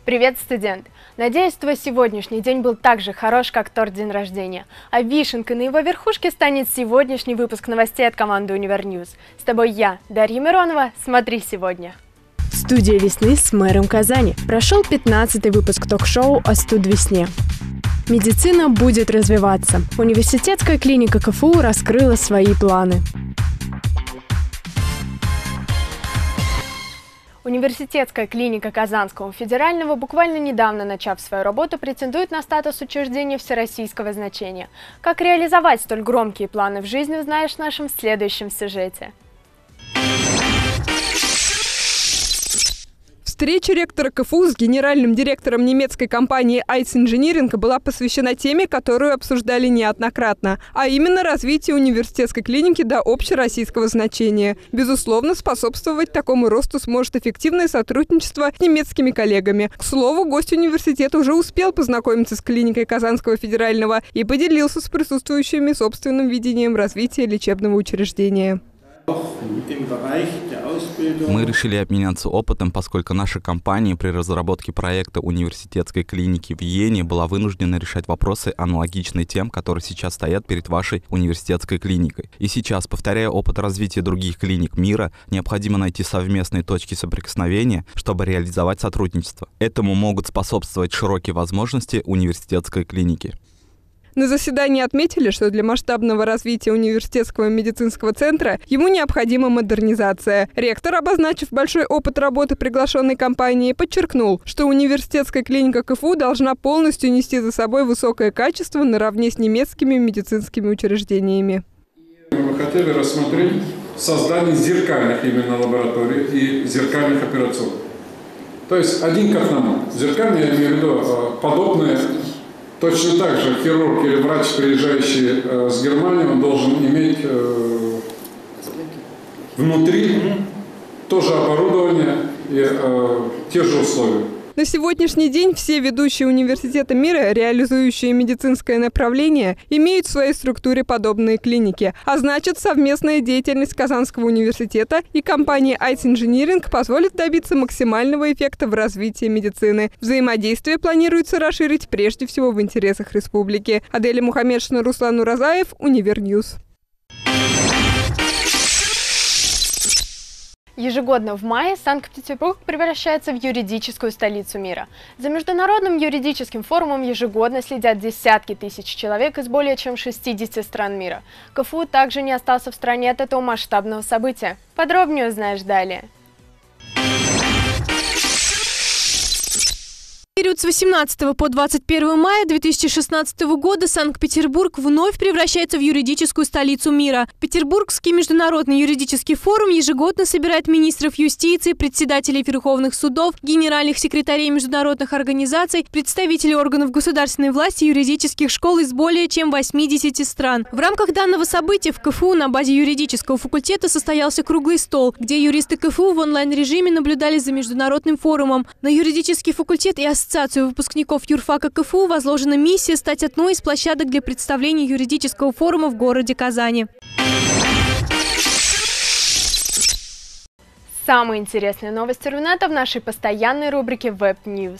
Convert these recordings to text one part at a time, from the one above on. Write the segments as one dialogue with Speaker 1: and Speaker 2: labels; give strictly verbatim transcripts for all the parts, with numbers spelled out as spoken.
Speaker 1: Привет, студент! Надеюсь, твой сегодняшний день был так же хорош, как торт день рождения. А вишенкой на его верхушке станет сегодняшний выпуск новостей от команды Универньюз. С тобой я, Дарья Миронова. Смотри сегодня.
Speaker 2: Студия весны с мэром Казани. Прошел пятнадцатый выпуск ток-шоу о студвесне. Медицина будет развиваться. Университетская клиника КФУ раскрыла свои планы.
Speaker 1: Университетская клиника Казанского федерального, буквально недавно начав свою работу, претендует на статус учреждения всероссийского значения. Как реализовать столь громкие планы в жизни, узнаешь в нашем следующем сюжете.
Speaker 3: Встреча ректора КФУ с генеральным директором немецкой компании Айц Engineering была посвящена теме, которую обсуждали неоднократно, а именно развитие университетской клиники до общероссийского значения. Безусловно, способствовать такому росту сможет эффективное сотрудничество с немецкими коллегами. К слову, гость университета уже успел познакомиться с клиникой Казанского федерального и поделился с присутствующими собственным видением развития лечебного учреждения.
Speaker 4: Мы решили обменяться опытом, поскольку наша компания при разработке проекта университетской клиники в Йене была вынуждена решать вопросы, аналогичные тем, которые сейчас стоят перед вашей университетской клиникой. И сейчас, повторяя опыт развития других клиник мира, необходимо найти совместные точки соприкосновения, чтобы реализовать сотрудничество. Этому могут способствовать широкие возможности университетской клиники.
Speaker 3: На заседании отметили, что для масштабного развития университетского медицинского центра ему необходима модернизация. Ректор, обозначив большой опыт работы приглашенной компании, подчеркнул, что университетская клиника КФУ должна полностью нести за собой высокое качество наравне с немецкими медицинскими учреждениями.
Speaker 5: Мы хотели рассмотреть создание зеркальных именно лабораторий и зеркальных операционных. То есть один к одному. Зеркальные, я имею в виду, подобные. Точно так же хирург или врач, приезжающий э, с Германии, он должен иметь э, внутри тоже оборудование и э, те же условия.
Speaker 3: На сегодняшний день все ведущие университеты мира, реализующие медицинское направление, имеют в своей структуре подобные клиники. А значит, совместная деятельность Казанского университета и компании Айц Engineering позволит добиться максимального эффекта в развитии медицины. Взаимодействие планируется расширить прежде всего в интересах республики. Аделя Мухаммедшина, Руслан Уразаев, Универньюз.
Speaker 1: Ежегодно в мае Санкт-Петербург превращается в юридическую столицу мира. За Международным юридическим форумом ежегодно следят десятки тысяч человек из более чем шестидесяти стран мира. КФУ также не остался в стороне от этого масштабного события. Подробнее узнаешь далее.
Speaker 6: В период с восемнадцатого по двадцать первое мая две тысячи шестнадцатого года Санкт-Петербург вновь превращается в юридическую столицу мира. Петербургский международный юридический форум ежегодно собирает министров юстиции, председателей верховных судов, генеральных секретарей международных организаций, представителей органов государственной власти и юридических школ из более чем восьмидесяти стран. В рамках данного события в КФУ на базе юридического факультета состоялся круглый стол, где юристы КФУ в онлайн-режиме наблюдали за международным форумом. На юридический факультет и Ассоциацию выпускников юрфака КФУ возложена миссия стать одной из площадок для представления юридического форума в городе Казани.
Speaker 1: Самые интересные новости Рунета в нашей постоянной рубрике Web News.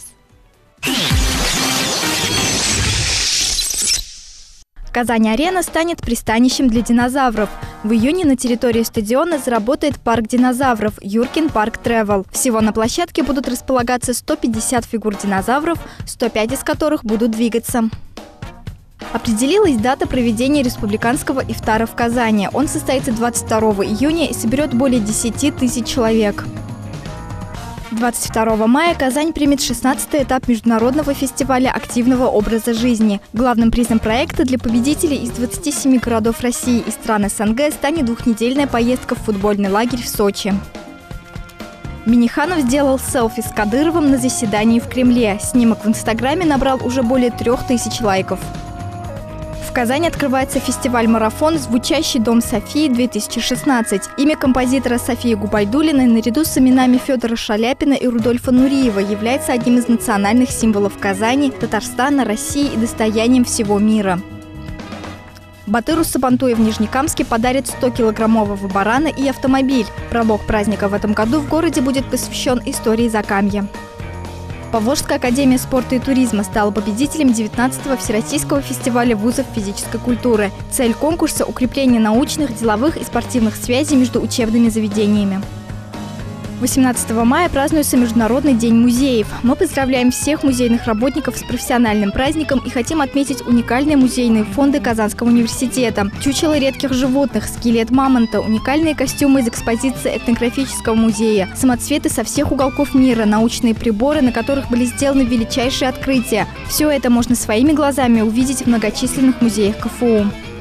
Speaker 7: Казань-Арена станет пристанищем для динозавров. В июне на территории стадиона заработает парк динозавров «Юркин Парк Тревел». Всего на площадке будут располагаться сто пятьдесят фигур динозавров, сто пять из которых будут двигаться. Определилась дата проведения республиканского ифтара в Казани. Он состоится двадцать второго июня и соберет более десяти тысяч человек. двадцать второго мая Казань примет шестнадцатый этап международного фестиваля активного образа жизни. Главным призом проекта для победителей из двадцати семи городов России и стран СНГ станет двухнедельная поездка в футбольный лагерь в Сочи. Минниханов сделал селфи с Кадыровым на заседании в Кремле. Снимок в Инстаграме набрал уже более трех тысяч лайков. В Казани открывается фестиваль-марафон «Звучащий дом Софии-две тысячи шестнадцать». Имя композитора Софии Губайдуллиной наряду с именами Федора Шаляпина и Рудольфа Нуриева является одним из национальных символов Казани, Татарстана, России и достоянием всего мира. Батыру Сабантуя в Нижнекамске подарит сто-килограммового барана и автомобиль. Пролог праздника в этом году в городе будет посвящен истории Закамья. Поволжская академия спорта и туризма стала победителем девятнадцатого Всероссийского фестиваля вузов физической культуры. Цель конкурса – укрепление научных, деловых и спортивных связей между учебными заведениями. восемнадцатого мая празднуется Международный день музеев. Мы поздравляем всех музейных работников с профессиональным праздником и хотим отметить уникальные музейные фонды Казанского университета. Чучело редких животных, скелет мамонта, уникальные костюмы из экспозиции этнографического музея, самоцветы со всех уголков мира, научные приборы, на которых были сделаны величайшие открытия. Все это можно своими глазами увидеть в многочисленных музеях ка эф у.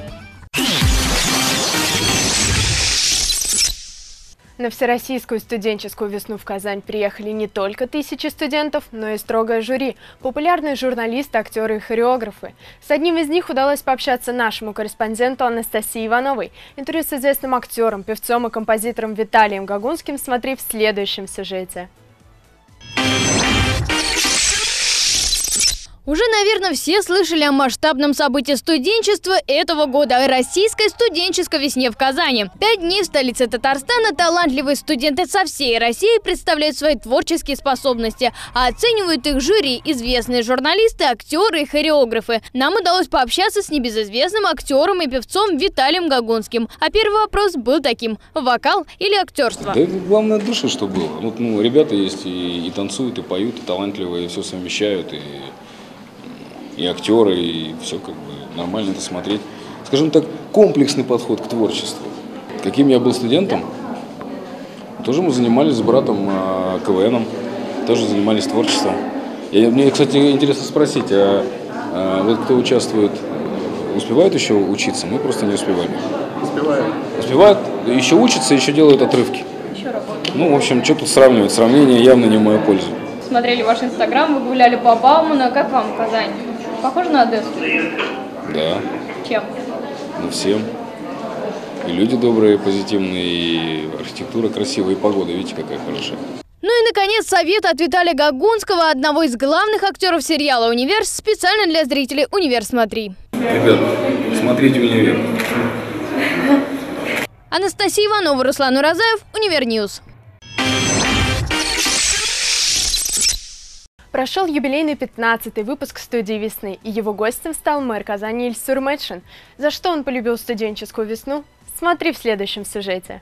Speaker 1: На Всероссийскую студенческую весну в Казань приехали не только тысячи студентов, но и строгое жюри, популярные журналисты, актеры и хореографы. С одним из них удалось пообщаться нашему корреспонденту Анастасии Ивановой. Интервью с известным актером, певцом и композитором Виталием Гогунским смотри в следующем сюжете.
Speaker 8: Уже, наверное, все слышали о масштабном событии студенчества этого года – о российской студенческой весне в Казани. Пять дней в столице Татарстана талантливые студенты со всей России представляют свои творческие способности, а оценивают их жюри известные журналисты, актеры и хореографы. Нам удалось пообщаться с небезызвестным актером и певцом Виталием Гогунским. А первый вопрос был таким – вокал или актерство?
Speaker 9: Да это главное от души, что было. Вот, ну, ребята есть и, и танцуют, и поют, и талантливые, и все совмещают, и... и актеры, и все как бы нормально это смотреть. Скажем так, комплексный подход к творчеству. Каким я был студентом, тоже мы занимались с братом а, ка вэ эном, тоже занимались творчеством. И мне, кстати, интересно спросить, а, а вот кто участвует, успевает еще учиться? Мы просто не успевали.
Speaker 10: Успевают.
Speaker 9: Успевают, еще учатся, еще делают отрывки.
Speaker 10: Еще работают.
Speaker 9: Ну, в общем, что тут сравнивать? Сравнение явно не в мою пользу.
Speaker 10: Смотрели ваш инстаграм, вы гуляли по Бауману. Как вам Казань? Похоже на Одессу?
Speaker 9: Да.
Speaker 10: Чем?
Speaker 9: Ну, всем. И люди добрые, позитивные, и архитектура красивая, и погода, видите, какая хорошая.
Speaker 8: Ну и, наконец, совет от Виталия Гогунского, одного из главных актеров сериала «Универ», специально для зрителей «Универ, смотри».
Speaker 9: Ребят, смотрите «Универ».
Speaker 8: Анастасия Иванова, Руслан Уразаев, Универньюз.
Speaker 1: Прошел юбилейный пятнадцатый выпуск студии «Весны», и его гостем стал мэр Казани Ильсур Метшин. За что он полюбил студенческую весну? Смотри в следующем сюжете.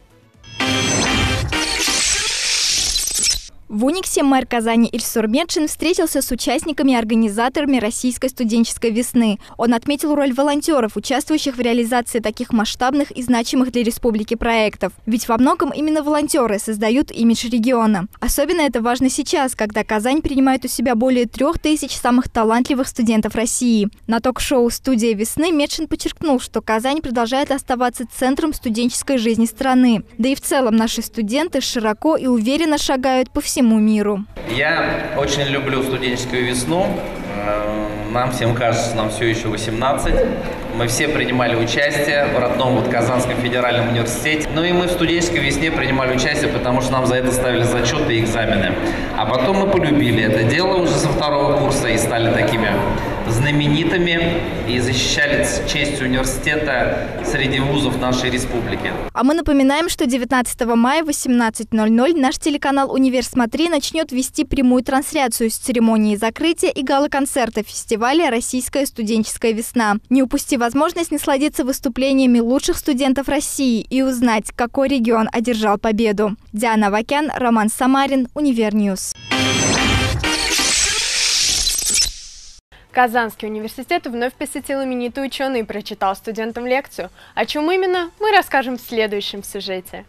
Speaker 7: В Униксе мэр Казани Ильсур Метшин встретился с участниками и организаторами Российской студенческой весны. Он отметил роль волонтеров, участвующих в реализации таких масштабных и значимых для республики проектов. Ведь во многом именно волонтеры создают имидж региона. Особенно это важно сейчас, когда Казань принимает у себя более трех тысяч самых талантливых студентов России. На ток-шоу «Студия весны» Метшин подчеркнул, что Казань продолжает оставаться центром студенческой жизни страны. Да и в целом наши студенты широко и уверенно шагают по всему миру.
Speaker 11: Я очень люблю студенческую весну. Нам всем кажется, нам все еще восемнадцать. Мы все принимали участие в родном вот Казанском федеральном университете. Ну и мы в студенческой весне принимали участие, потому что нам за это ставили зачеты и экзамены. А потом мы полюбили это дело уже со второго курса и стали такими знаменитыми и защищали честь университета среди вузов нашей республики.
Speaker 7: А мы напоминаем, что девятнадцатого мая в восемнадцать ноль ноль наш телеканал «Универ, смотри» начнет вести прямую трансляцию с церемонии закрытия и гала-концерта фестиваля «Российская студенческая весна». Не упусти возможность насладиться выступлениями лучших студентов России и узнать, какой регион одержал победу. Диана Авакян, Роман Самарин, Универньюз.
Speaker 1: Казанский университет вновь посетил именитый ученый и прочитал студентам лекцию. О чем именно, мы расскажем в следующем сюжете.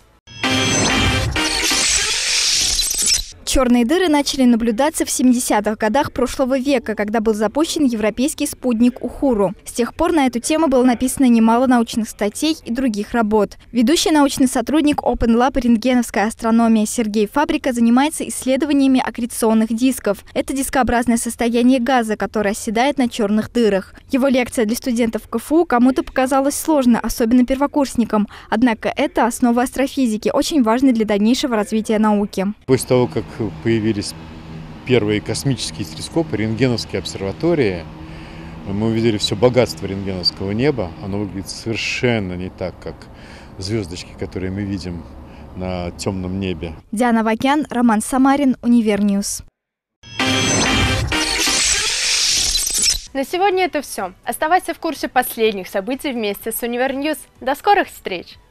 Speaker 7: Черные дыры начали наблюдаться в семидесятых годах прошлого века, когда был запущен европейский спутник Ухуру. С тех пор на эту тему было написано немало научных статей и других работ. Ведущий научный сотрудник Open Lab рентгеновская астрономия Сергей Фабрика занимается исследованиями аккреционных дисков. Это дискообразное состояние газа, которое оседает на черных дырах. Его лекция для студентов ка эф у кому-то показалась сложной, особенно первокурсникам. Однако это основа астрофизики, очень важной для дальнейшего развития науки.
Speaker 12: После того, как появились первые космические телескопы, рентгеновские обсерватории, мы увидели все богатство рентгеновского неба. Оно выглядит совершенно не так, как звездочки, которые мы видим на темном небе.
Speaker 7: Диана Авакян, Роман Самарин, Универньюз.
Speaker 1: На сегодня это все. Оставайся в курсе последних событий вместе с Универньюз. До скорых встреч!